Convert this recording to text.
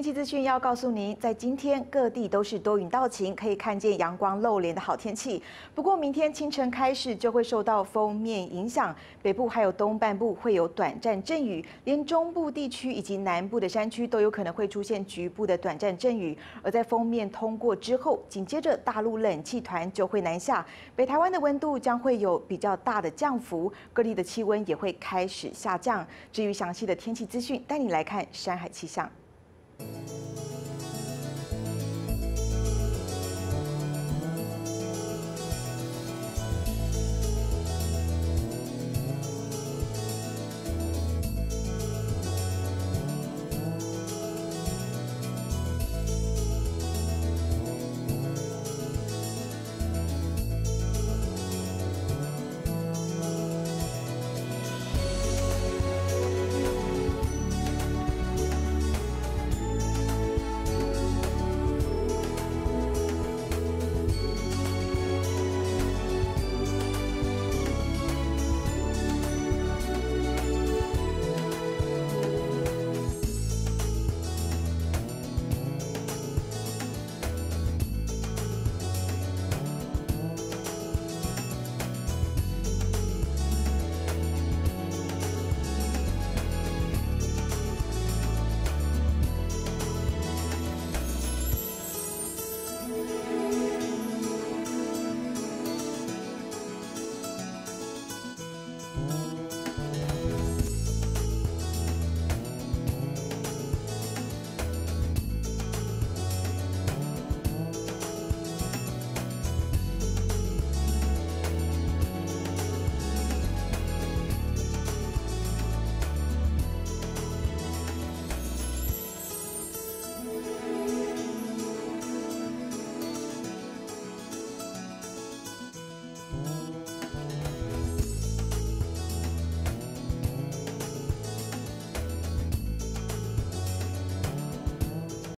天气资讯要告诉您，在今天各地都是多云到晴，可以看见阳光露脸的好天气。不过明天清晨开始就会受到锋面影响，北部还有东半部会有短暂阵雨，连中部地区以及南部的山区都有可能会出现局部的短暂阵雨。而在锋面通过之后，紧接着大陆冷气团就会南下，北台湾的温度将会有比较大的降幅，各地的气温也会开始下降。至于详细的天气资讯，带你来看山海气象。